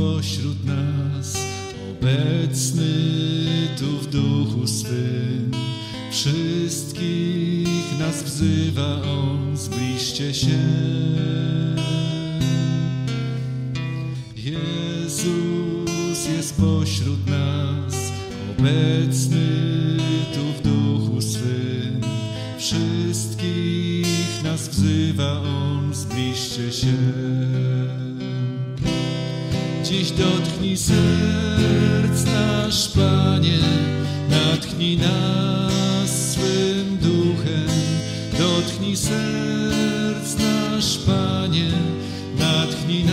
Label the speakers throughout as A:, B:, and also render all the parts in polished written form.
A: pośród nas, obecny tu w duchu swym. Wszystkich nas wzywa On, zbliżcie się. Jezus jest pośród nas, obecny tu w duchu swym. Wszystkich nas wzywa On, zbliżcie się. Dziś dotknij serc nasz, Panie, natchnij nas swym duchem. Dotknij serc nasz, Panie, natchnij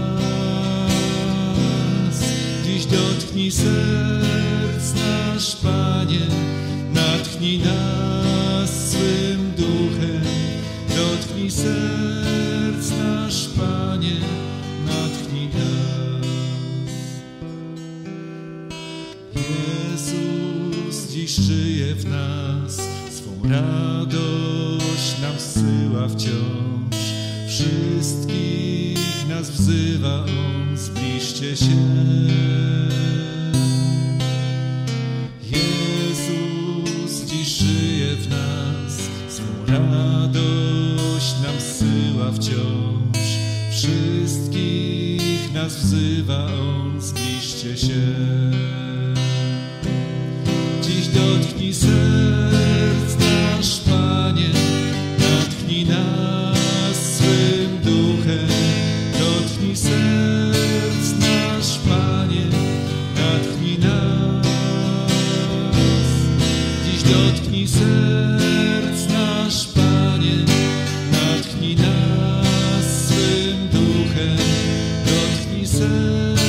A: nas. Dziś dotknij serc nasz, Panie, natchnij nas swym duchem. Dotknij serc nasz, Panie, natchnij nas. Jezus dziś żyje w nas, swą radość nam zsyła wciąż. Wszystkich nas wzywa On, zbliżcie się. Jezus dziś żyje w nas, swą radość nam zsyła wciąż. Wszystkich nas wzywa On, zbliżcie się. Dziś dotknij serc nasz, Panie, natchnij nas swym duchem. Dotknij serc nasz, Panie, natchnij nas. Dziś dotknij serc nasz, Panie, natchnij nas swym duchem. Dotknij serc